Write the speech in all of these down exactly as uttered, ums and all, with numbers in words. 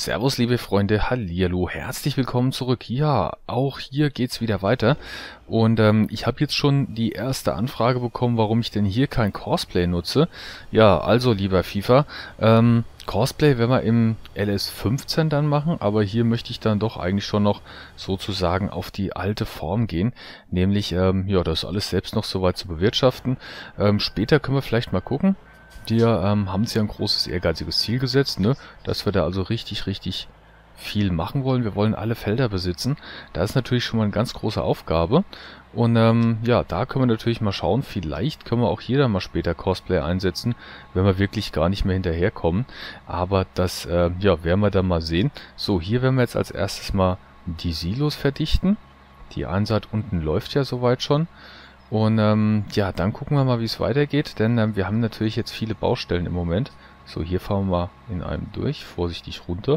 Servus, liebe Freunde, hallihallo, herzlich willkommen zurück. Ja, auch hier geht's wieder weiter. Und ähm, ich habe jetzt schon die erste Anfrage bekommen, warum ich denn hier kein Cosplay nutze. Ja, also, lieber FIFA, ähm, Cosplay werden wir im L S fünfzehn dann machen, aber hier möchte ich dann doch eigentlich schon noch sozusagen auf die alte Form gehen. Nämlich, ähm, ja, das alles selbst noch soweit zu bewirtschaften. Ähm, später können wir vielleicht mal gucken. Wir ähm, haben uns ja ein großes, ehrgeiziges Ziel gesetzt, ne? Dass wir da also richtig, richtig viel machen wollen. Wir wollen alle Felder besitzen. Da ist natürlich schon mal eine ganz große Aufgabe. Und ähm, ja, da können wir natürlich mal schauen. Vielleicht können wir auch hier dann mal später Cosplay einsetzen, wenn wir wirklich gar nicht mehr hinterherkommen. Aber das, äh, ja, werden wir dann mal sehen. So, hier werden wir jetzt als erstes mal die Silos verdichten. Die Einsaat unten läuft ja soweit schon. Und ähm, ja, dann gucken wir mal, wie es weitergeht, denn ähm, wir haben natürlich jetzt viele Baustellen im Moment. So, hier fahren wir mal in einem durch, vorsichtig runter.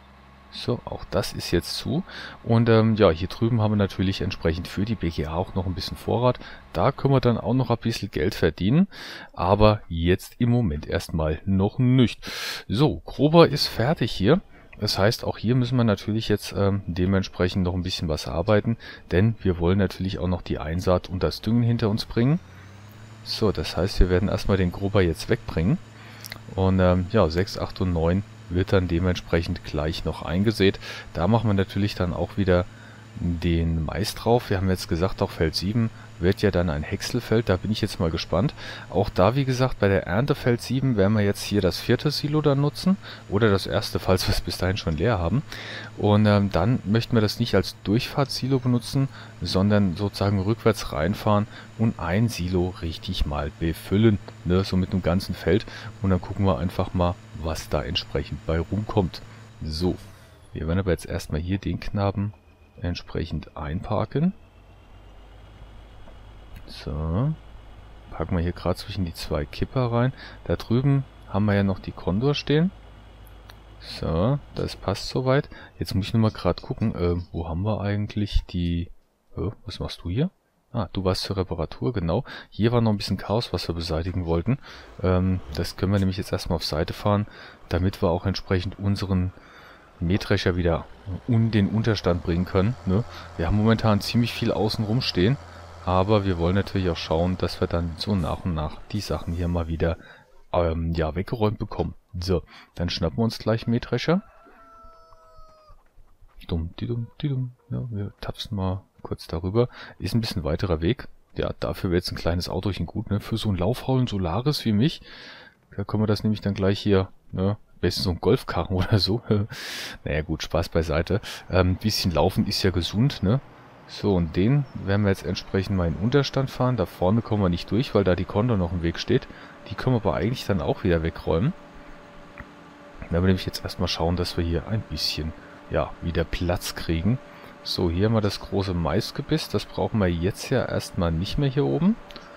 So, auch das ist jetzt zu. Und ähm, ja, hier drüben haben wir natürlich entsprechend für die B G A auch noch ein bisschen Vorrat. Da können wir dann auch noch ein bisschen Geld verdienen, aber jetzt im Moment erstmal noch nicht. So, Grober ist fertig hier. Das heißt, auch hier müssen wir natürlich jetzt ähm, dementsprechend noch ein bisschen was arbeiten, denn wir wollen natürlich auch noch die Einsaat und das Düngen hinter uns bringen. So, das heißt, wir werden erstmal den Grober jetzt wegbringen. Und ähm, ja, sechs, acht und neun wird dann dementsprechend gleich noch eingesät. Da machen wir natürlich dann auch wieder den Mais drauf. Wir haben jetzt gesagt, auch Feld sieben wird ja dann ein Häckselfeld. Da bin ich jetzt mal gespannt. Auch da, wie gesagt, bei der Ernte Feld sieben werden wir jetzt hier das vierte Silo dann nutzen. Oder das erste, falls wir es bis dahin schon leer haben. Und ähm, dann möchten wir das nicht als Durchfahrtssilo benutzen, sondern sozusagen rückwärts reinfahren und ein Silo richtig mal befüllen. Ne? So mit einem ganzen Feld. Und dann gucken wir einfach mal, was da entsprechend bei rumkommt. So, wir werden aber jetzt erstmal hier den Knaben entsprechend einparken. So, packen wir hier gerade zwischen die zwei Kipper rein. Da drüben haben wir ja noch die Condor stehen. So, das passt soweit. Jetzt muss ich nur mal gerade gucken, äh, wo haben wir eigentlich die... Äh, was machst du hier? Ah, du warst zur Reparatur, genau. Hier war noch ein bisschen Chaos, was wir beseitigen wollten. Ähm, das können wir nämlich jetzt erstmal auf Seite fahren, damit wir auch entsprechend unseren Mähdrescher wieder in den Unterstand bringen können. Ne? Wir haben momentan ziemlich viel außen rum stehen, aber wir wollen natürlich auch schauen, dass wir dann so nach und nach die Sachen hier mal wieder ähm, ja, weggeräumt bekommen. So, dann schnappen wir uns gleich Mähdrescher. Dumm, die dumm, die dumm. Ja, wir tapsen mal kurz darüber. Ist ein bisschen weiterer Weg. Ja, dafür wäre jetzt ein kleines Autochen gut, ne? Für so einen laufhaulen Solaris wie mich. Da können wir das nämlich dann gleich hier, ne? Besten so ein Golfkarren oder so. Naja gut, Spaß beiseite. Ähm, bisschen laufen ist ja gesund, ne? So, und den werden wir jetzt entsprechend mal in den Unterstand fahren. Da vorne kommen wir nicht durch, weil da die Condor noch im Weg steht. Die können wir aber eigentlich dann auch wieder wegräumen. Dann werden wir nämlich jetzt erstmal schauen, dass wir hier ein bisschen, ja, wieder Platz kriegen. So, hier haben wir das große Maisgebiss. Das brauchen wir jetzt ja erstmal nicht mehr hier oben.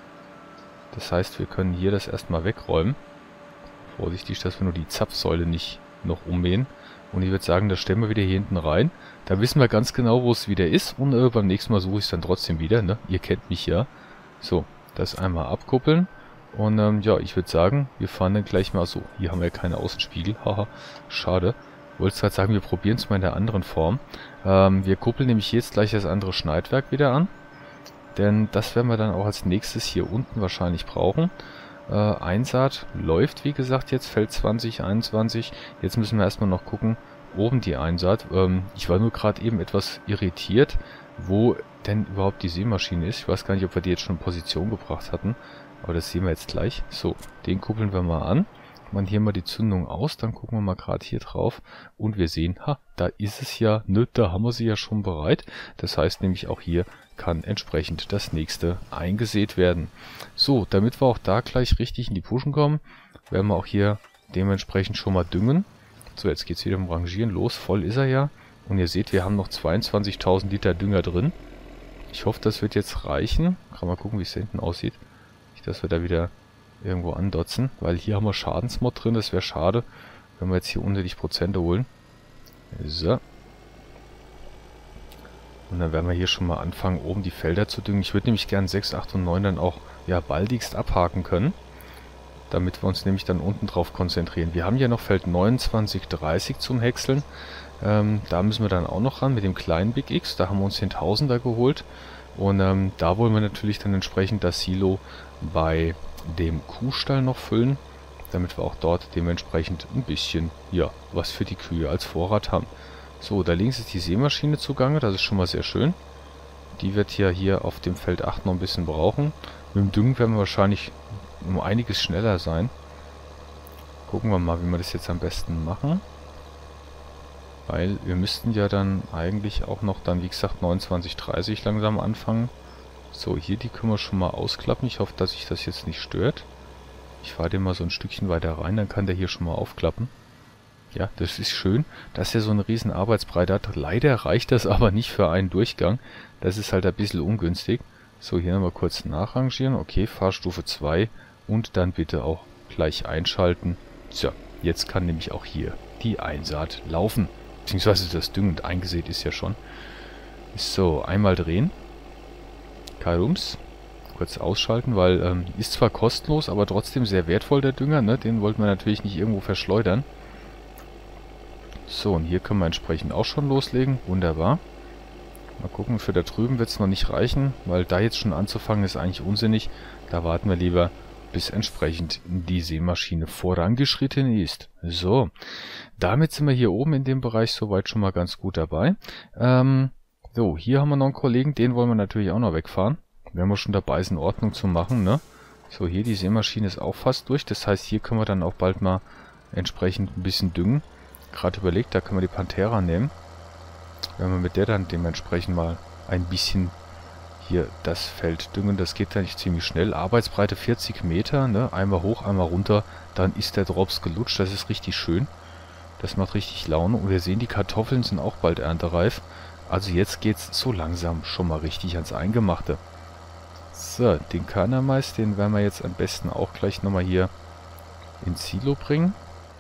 Das heißt, wir können hier das erstmal wegräumen. Vorsichtig, dass wir nur die Zapfsäule nicht noch ummähen. Und ich würde sagen, das stellen wir wieder hier hinten rein. Da wissen wir ganz genau, wo es wieder ist. Und äh, beim nächsten Mal suche ich es dann trotzdem wieder. Ne? Ihr kennt mich ja. So, das einmal abkuppeln. Und ähm, ja, ich würde sagen, wir fahren dann gleich mal so. Hier haben wir keine Außenspiegel. Haha, schade. Ich wollte gerade sagen, wir probieren es mal in der anderen Form. Ähm, wir kuppeln nämlich jetzt gleich das andere Schneidwerk wieder an. Denn das werden wir dann auch als nächstes hier unten wahrscheinlich brauchen. Äh, Einsaat läuft, wie gesagt, jetzt Feld zwanzig, einundzwanzig. Jetzt müssen wir erstmal noch gucken, oben die Einsaat. Ähm, ich war nur gerade eben etwas irritiert, wo denn überhaupt die Sämaschine ist. Ich weiß gar nicht, ob wir die jetzt schon in Position gebracht hatten. Aber das sehen wir jetzt gleich. So, den kuppeln wir mal an. Machen hier mal die Zündung aus. Dann gucken wir mal gerade hier drauf. Und wir sehen, ha, da ist es ja, ne, da haben wir sie ja schon bereit. Das heißt nämlich auch hier kann entsprechend das nächste eingesät werden. So, damit wir auch da gleich richtig in die Puschen kommen, werden wir auch hier dementsprechend schon mal düngen. So, jetzt geht es wieder um Rangieren los. Voll ist er ja. Und ihr seht, wir haben noch zweiundzwanzigtausend Liter Dünger drin. Ich hoffe, das wird jetzt reichen. Kann mal gucken, wie es da hinten aussieht. Nicht, dass wir da wieder irgendwo andotzen, weil hier haben wir Schadensmod drin. Das wäre schade, wenn wir jetzt hier unter die Prozente holen. So. Und dann werden wir hier schon mal anfangen, oben die Felder zu düngen. Ich würde nämlich gerne sechs, acht und neun dann auch ja baldigst abhaken können. damit wir uns nämlich dann unten drauf konzentrieren. Wir haben ja noch Feld neunundzwanzig dreißig zum Häckseln. Ähm, da müssen wir dann auch noch ran mit dem kleinen Big X. Da haben wir uns den Tausender geholt. Und ähm, da wollen wir natürlich dann entsprechend das Silo bei dem Kuhstall noch füllen, damit wir auch dort dementsprechend ein bisschen, ja, was für die Kühe als Vorrat haben. So, da links ist die Sämaschine zugange, das ist schon mal sehr schön. Die wird ja hier auf dem Feld acht noch ein bisschen brauchen. Mit dem Düngen werden wir wahrscheinlich um einiges schneller sein. Gucken wir mal, wie wir das jetzt am besten machen. Weil wir müssten ja dann eigentlich auch noch dann, wie gesagt, neunundzwanzig dreißig langsam anfangen. So, hier die können wir schon mal ausklappen. Ich hoffe, dass sich das jetzt nicht stört. Ich fahre den mal so ein Stückchen weiter rein, dann kann der hier schon mal aufklappen. Ja, das ist schön, dass er so eine riesen Arbeitsbreite hat. Leider reicht das aber nicht für einen Durchgang. Das ist halt ein bisschen ungünstig. So, hier nochmal kurz nachrangieren. Okay, Fahrstufe zwei und dann bitte auch gleich einschalten. So, jetzt kann nämlich auch hier die Einsaat laufen. Beziehungsweise das Düngen eingesät ist ja schon. So, einmal drehen. Karums. Kurz ausschalten, weil ähm, ist zwar kostenlos, aber trotzdem sehr wertvoll der Dünger, ne? Den wollten wir natürlich nicht irgendwo verschleudern. So, und hier können wir entsprechend auch schon loslegen. Wunderbar. Mal gucken, für da drüben wird es noch nicht reichen, weil da jetzt schon anzufangen ist eigentlich unsinnig. Da warten wir lieber, bis entsprechend die Sämaschine vorangeschritten ist. So, damit sind wir hier oben in dem Bereich soweit schon mal ganz gut dabei. Ähm, so, hier haben wir noch einen Kollegen, den wollen wir natürlich auch noch wegfahren. Wenn wir schon dabei sind, Ordnung zu machen, ne? So, hier die Sämaschine ist auch fast durch. Das heißt, hier können wir dann auch bald mal entsprechend ein bisschen düngen. Gerade überlegt, da können wir die Panthera nehmen. Wenn wir mit der dann dementsprechend mal ein bisschen hier das Feld düngen, das geht dann nicht ziemlich schnell. Arbeitsbreite vierzig Meter, ne? Einmal hoch, einmal runter, dann ist der Drops gelutscht. Das ist richtig schön. Das macht richtig Laune. Und wir sehen, die Kartoffeln sind auch bald erntereif. Also jetzt geht's so langsam schon mal richtig ans Eingemachte. So, den Körnermais, den werden wir jetzt am besten auch gleich nochmal hier ins Silo bringen.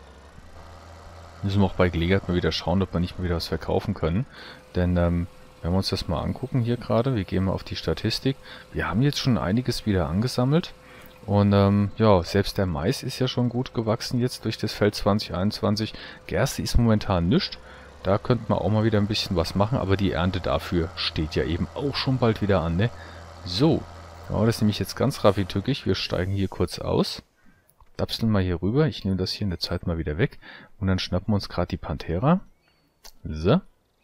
Müssen wir auch bei Gelegenheit mal wieder schauen, ob wir nicht mal wieder was verkaufen können. Denn, ähm, wenn wir uns das mal angucken hier gerade, wir gehen mal auf die Statistik. Wir haben jetzt schon einiges wieder angesammelt. Und, ähm, ja, selbst der Mais ist ja schon gut gewachsen jetzt durch das Feld zwanzig einundzwanzig. Gerste ist momentan nichts. Da könnte man auch mal wieder ein bisschen was machen, aber die Ernte dafür steht ja eben auch schon bald wieder an, ne? So. Ja, das ist nämlich jetzt ganz raffitückig. Wir steigen hier kurz aus. Dapseln mal hier rüber. Ich nehme das hier in der Zeit mal wieder weg. Und dann schnappen wir uns gerade die Panthera. So.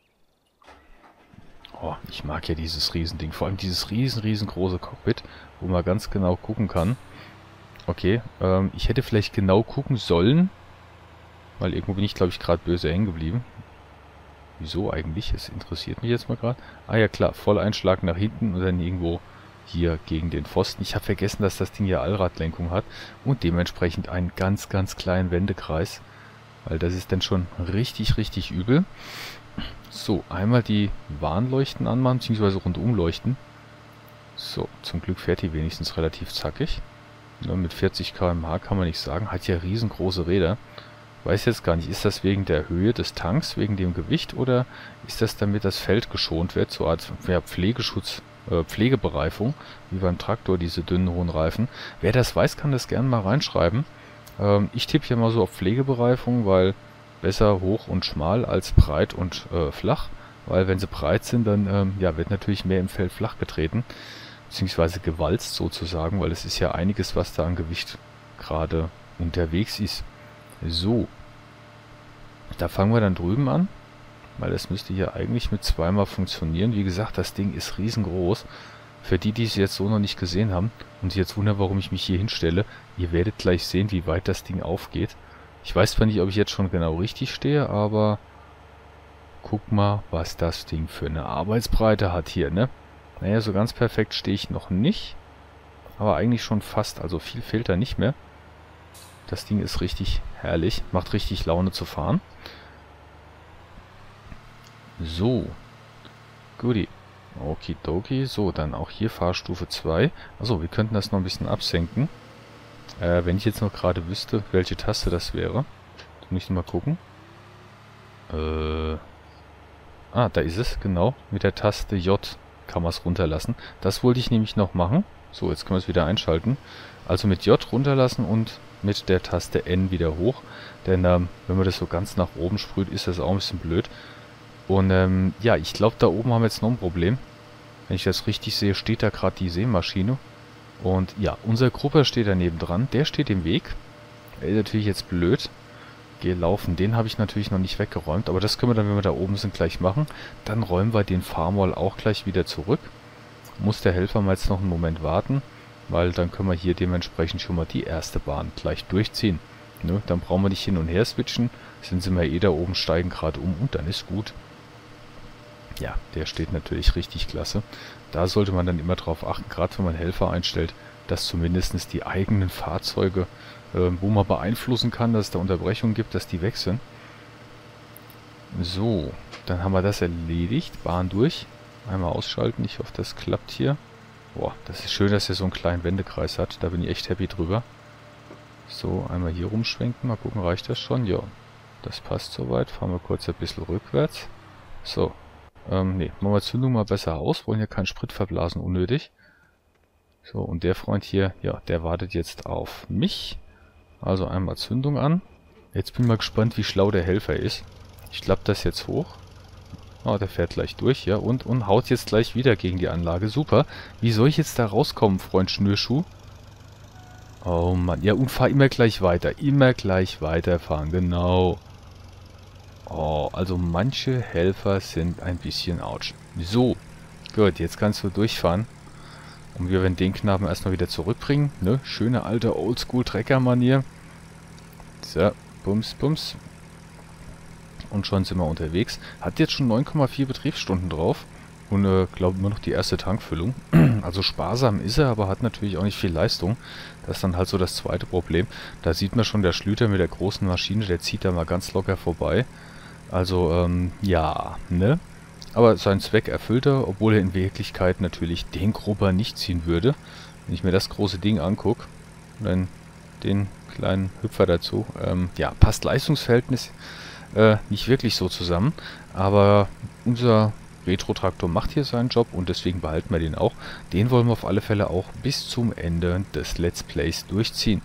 Oh, ich mag ja dieses Riesending. Vor allem dieses riesen, riesengroße Cockpit, wo man ganz genau gucken kann. Okay, ähm, ich hätte vielleicht genau gucken sollen. Weil irgendwo bin ich, glaube ich, gerade böse hängen geblieben. Wieso eigentlich? Es interessiert mich jetzt mal gerade. Ah ja klar, Volleinschlag nach hinten und dann irgendwo hier gegen den Pfosten. Ich habe vergessen, dass das Ding hier Allradlenkung hat und dementsprechend einen ganz, ganz kleinen Wendekreis, weil das ist dann schon richtig, richtig übel. So, einmal die Warnleuchten anmachen, beziehungsweise rundum leuchten. So, zum Glück fährt die wenigstens relativ zackig. Ja, mit vierzig Kilometer pro Stunde kann man nicht sagen. Hat ja riesengroße Räder. Weiß jetzt gar nicht, ist das wegen der Höhe des Tanks, wegen dem Gewicht, oder ist das damit das Feld geschont wird, so als ja, Pflegeschutz, äh, Pflegebereifung, wie beim Traktor, diese dünnen, hohen Reifen. Wer das weiß, kann das gerne mal reinschreiben. Ähm, ich tippe ja mal so auf Pflegebereifung, weil besser hoch und schmal als breit und äh, flach, weil wenn sie breit sind, dann ähm, ja, wird natürlich mehr im Feld flach getreten, beziehungsweise gewalzt sozusagen, weil es ist ja einiges, was da an Gewicht gerade unterwegs ist. So, da fangen wir dann drüben an, weil das müsste hier eigentlich mit zweimal funktionieren. Wie gesagt, das Ding ist riesengroß. Für die, die es jetzt so noch nicht gesehen haben und sich jetzt wundern, warum ich mich hier hinstelle, ihr werdet gleich sehen, wie weit das Ding aufgeht. Ich weiß zwar nicht, ob ich jetzt schon genau richtig stehe, aber guck mal, was das Ding für eine Arbeitsbreite hat hier, ne? Naja, so ganz perfekt stehe ich noch nicht, aber eigentlich schon fast, also viel fehlt da nicht mehr. Das Ding ist richtig herrlich, macht richtig Laune zu fahren. So, guti. Okidoki, so, dann auch hier Fahrstufe zwei. Achso, wir könnten das noch ein bisschen absenken. Äh, wenn ich jetzt noch gerade wüsste, welche Taste das wäre. Jetzt muss ich mal gucken. Äh, ah, da ist es, genau. Mit der Taste J kann man es runterlassen. Das wollte ich nämlich noch machen. So, jetzt können wir es wieder einschalten. Also mit J runterlassen und mit der Taste N wieder hoch. Denn ähm, wenn man das so ganz nach oben sprüht, ist das auch ein bisschen blöd. Und ähm, ja, ich glaube, da oben haben wir jetzt noch ein Problem. Wenn ich das richtig sehe, steht da gerade die Sämaschine. Und ja, unser Grupper steht daneben dran. Der steht im Weg. Der ist natürlich jetzt blöd. Gelaufen. Den habe ich natürlich noch nicht weggeräumt. Aber das können wir dann, wenn wir da oben sind, gleich machen. Dann räumen wir den Farmwall auch gleich wieder zurück. Muss der Helfer mal jetzt noch einen Moment warten. Weil dann können wir hier dementsprechend schon mal die erste Bahn gleich durchziehen. Ne? Dann brauchen wir nicht hin und her switchen. Sind sie mal eh da oben, steigen gerade um und dann ist gut. Ja, der steht natürlich richtig klasse. Da sollte man dann immer drauf achten, gerade wenn man Helfer einstellt, dass zumindest die eigenen Fahrzeuge, äh, wo man beeinflussen kann, dass es da Unterbrechungen gibt, dass die weg sind. So, dann haben wir das erledigt. Bahn durch. Einmal ausschalten. Ich hoffe, das klappt hier. Boah, das ist schön, dass er so einen kleinen Wendekreis hat. Da bin ich echt happy drüber. So, einmal hier rumschwenken. Mal gucken, reicht das schon? Ja, das passt soweit. Fahren wir kurz ein bisschen rückwärts. So. Ähm, ne, machen wir Zündung mal besser aus. Wollen ja keinen Sprit verblasen, unnötig. So, und der Freund hier, ja, der wartet jetzt auf mich. Also einmal Zündung an. Jetzt bin ich mal gespannt, wie schlau der Helfer ist. Ich klappe das jetzt hoch. Oh, der fährt gleich durch, ja, und, und haut jetzt gleich wieder gegen die Anlage. Super. Wie soll ich jetzt da rauskommen, Freund Schnürschuh? Oh Mann, ja, und fahr immer gleich weiter. Immer gleich weiterfahren, genau. Oh, also manche Helfer sind ein bisschen ouch. So, gut, jetzt kannst du durchfahren. Und wir werden den Knaben erstmal wieder zurückbringen. Ne? Schöne alte Oldschool-Trecker-Manier. So, bums, bums. Und schon sind wir unterwegs. Hat jetzt schon neun Komma vier Betriebsstunden drauf. Und äh, glaube immer noch die erste Tankfüllung. Also sparsam ist er, aber hat natürlich auch nicht viel Leistung. Das ist dann halt so das zweite Problem. Da sieht man schon, der Schlüter mit der großen Maschine, der zieht da mal ganz locker vorbei. Also, ähm, ja, ne? Aber seinen Zweck erfüllt er, obwohl er in Wirklichkeit natürlich den Grupper nicht ziehen würde. Wenn ich mir das große Ding angucke, dann den kleinen Hüpfer dazu, ähm, ja, passt Leistungsverhältnis äh, nicht wirklich so zusammen. Aber unser Retro-Traktor macht hier seinen Job und deswegen behalten wir den auch. Den wollen wir auf alle Fälle auch bis zum Ende des Let's Plays durchziehen.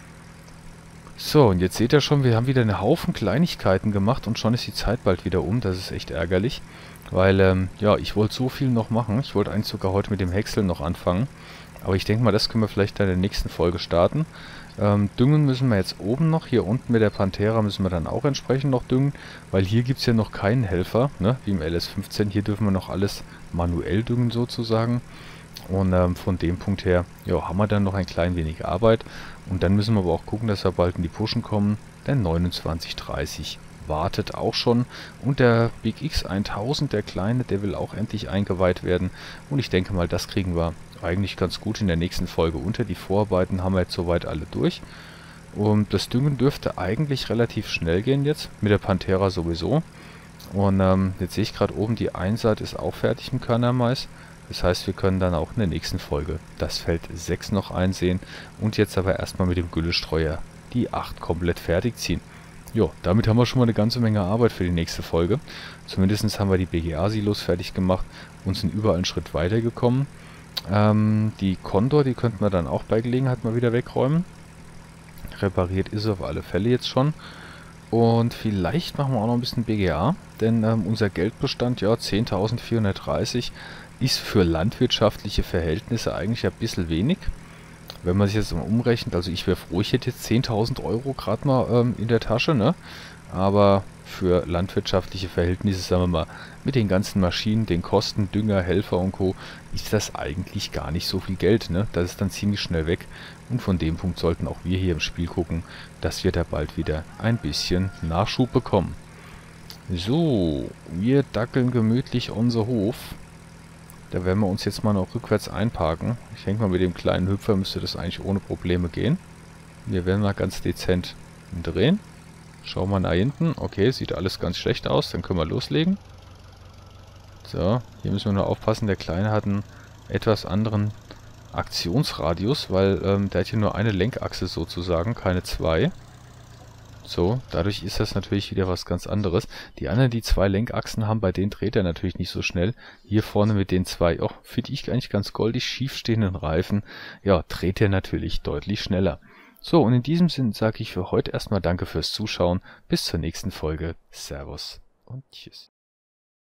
So, und jetzt seht ihr schon, wir haben wieder einen Haufen Kleinigkeiten gemacht und schon ist die Zeit bald wieder um. Das ist echt ärgerlich, weil, ähm, ja, ich wollte so viel noch machen. Ich wollte eigentlich sogar heute mit dem Häcksel noch anfangen. Aber ich denke mal, das können wir vielleicht in der nächsten Folge starten. Ähm, düngen müssen wir jetzt oben noch. Hier unten mit der Pantera müssen wir dann auch entsprechend noch düngen, weil hier gibt es ja noch keinen Helfer, ne, wie im L S fünfzehn. Hier dürfen wir noch alles manuell düngen sozusagen. Und ähm, von dem Punkt her, ja, haben wir dann noch ein klein wenig Arbeit. Und dann müssen wir aber auch gucken, dass wir bald in die Pushen kommen. Der neunundzwanzig dreißig wartet auch schon. Und der Big X tausend, der kleine, der will auch endlich eingeweiht werden. Und ich denke mal, das kriegen wir eigentlich ganz gut in der nächsten Folge unter. Die Vorarbeiten haben wir jetzt soweit alle durch. Und das Düngen dürfte eigentlich relativ schnell gehen jetzt. Mit der Pantera sowieso. Und ähm, jetzt sehe ich gerade oben, die Einsaat ist auch fertig im Körnermais. Das heißt, wir können dann auch in der nächsten Folge das Feld sechs noch einsehen und jetzt aber erstmal mit dem Güllestreuer die acht komplett fertig ziehen. Jo, damit haben wir schon mal eine ganze Menge Arbeit für die nächste Folge. Zumindest haben wir die B G A-Silos fertig gemacht und sind überall einen Schritt weiter gekommen. Ähm, die Condor, die könnten wir dann auch bei Gelegenheit mal wieder wegräumen. Repariert ist auf alle Fälle jetzt schon. Und vielleicht machen wir auch noch ein bisschen B G A, denn ähm, unser Geldbestand, ja, zehntausendvierhundertdreißig, ist für landwirtschaftliche Verhältnisse eigentlich ein bisschen wenig. Wenn man sich jetzt mal umrechnet, also ich wäre froh, ich hätte jetzt zehntausend Euro gerade mal ähm, in der Tasche, ne? Aber für landwirtschaftliche Verhältnisse, sagen wir mal, mit den ganzen Maschinen, den Kosten, Dünger, Helfer und Co., ist das eigentlich gar nicht so viel Geld, ne? Das ist dann ziemlich schnell weg. Und von dem Punkt sollten auch wir hier im Spiel gucken, dass wir da bald wieder ein bisschen Nachschub bekommen. So, wir dackeln gemütlich unser Hof. Da werden wir uns jetzt mal noch rückwärts einparken. Ich denke mal, mit dem kleinen Hüpfer müsste das eigentlich ohne Probleme gehen. Wir werden mal ganz dezent drehen. Schauen wir nach hinten. Okay, sieht alles ganz schlecht aus. Dann können wir loslegen. So, hier müssen wir nur aufpassen. Der Kleine hat einen etwas anderen Aktionsradius, weil ähm, der hat hier nur eine Lenkachse sozusagen, keine zwei. So, dadurch ist das natürlich wieder was ganz anderes. Die anderen, die zwei Lenkachsen haben, bei denen dreht er natürlich nicht so schnell. Hier vorne mit den zwei, oh, finde ich eigentlich ganz goldig, schief stehenden Reifen, ja, dreht er natürlich deutlich schneller. So, und in diesem Sinn sage ich für heute erstmal Danke fürs Zuschauen. Bis zur nächsten Folge. Servus und Tschüss.